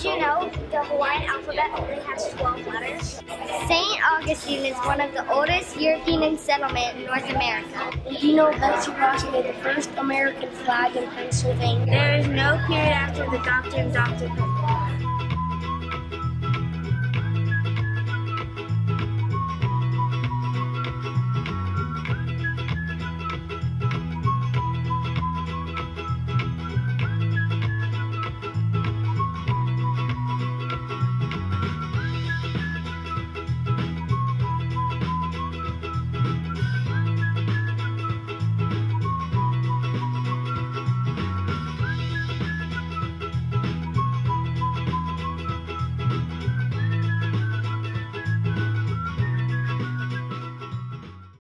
you know the Hawaiian alphabet only has 12 letters? St. Augustine is one of the oldest European settlements in North America. Do you know Betsy Ross made the first American flag in Pennsylvania? There is no period after the doctor and Dr.